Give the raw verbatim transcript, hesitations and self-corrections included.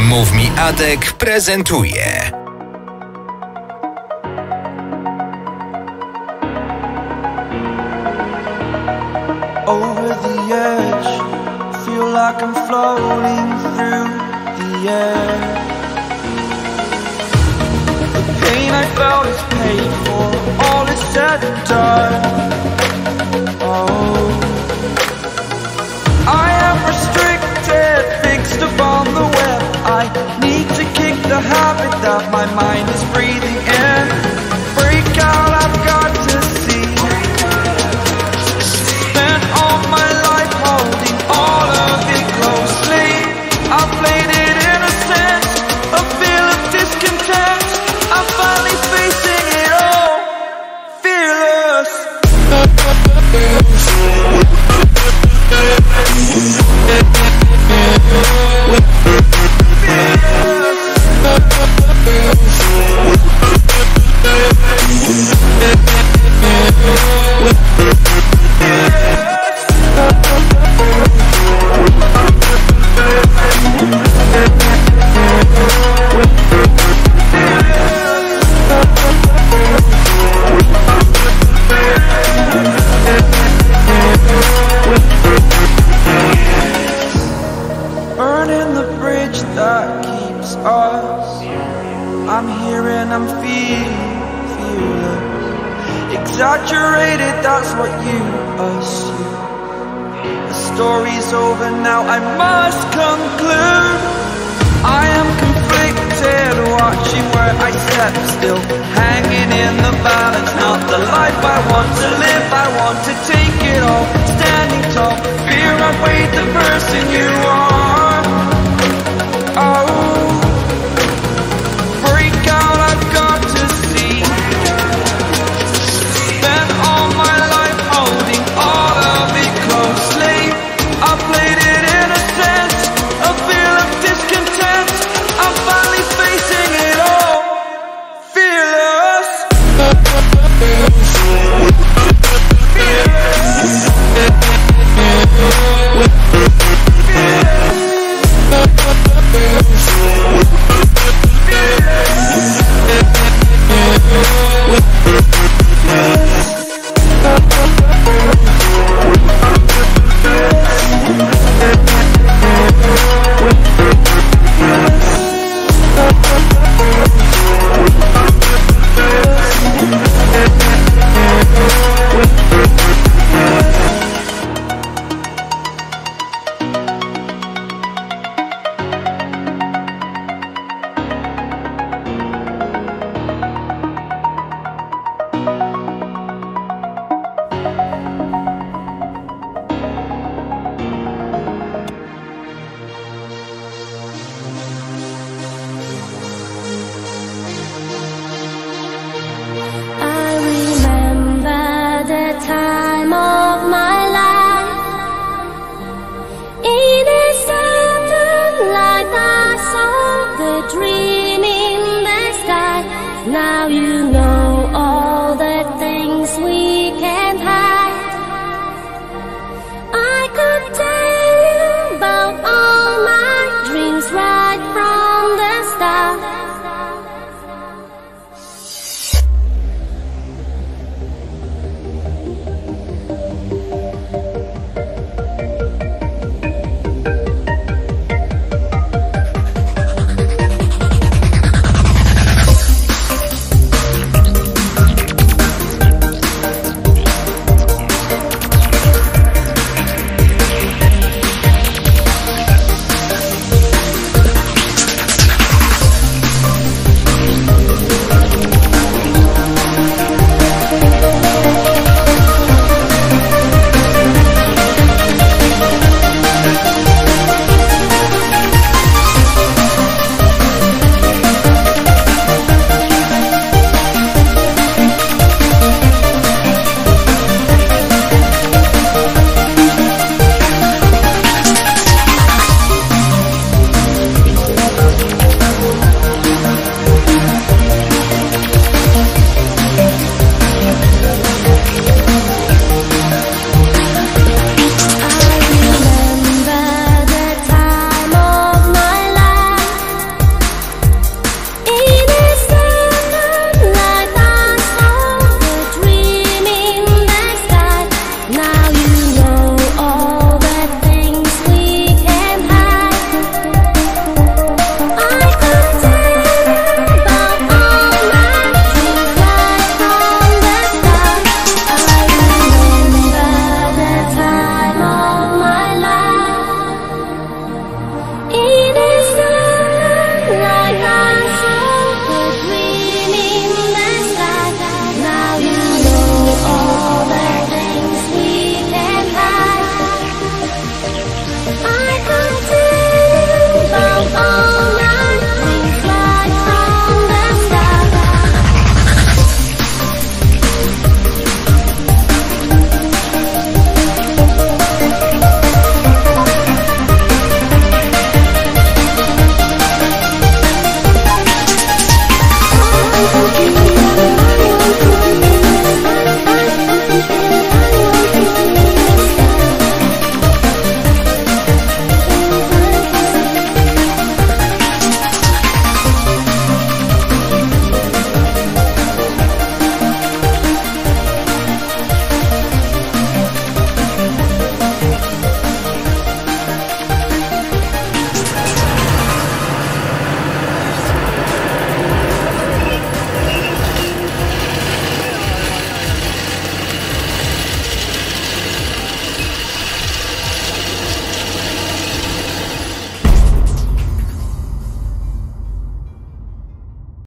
Mów mi Adek prezentuje. Over the edge, feel like I'm floating through the air. The pain I felt is paid for, all is said and done. Oh, I am restricted, fixed upon the web. I need to kick the habit that my mind is breathing in. Break out, I've got to see. Spent all my life holding all of it closely. I played it innocent, a feel of discontent. I'm finally facing it all, fearless. Burning the bridge that keeps us. I'm here and I'm feeling fearless. Exaggerated, that's what you assume. The story's over now, I must conclude. I am conflicted, watching where I step still, hanging in the balance. Not the life I want to live, I want to take it all. Standing tall, fear I weighed the person you are.